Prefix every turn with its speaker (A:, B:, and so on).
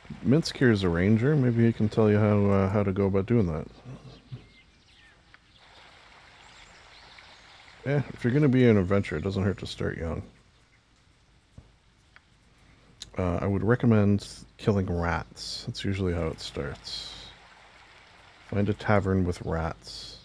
A: Minsk here is a ranger. Maybe he can tell you how to go about doing that. Yeah, if you're going to be an adventurer, it doesn't hurt to start young. I would recommend killing rats. That's usually how it starts. Find a tavern with rats.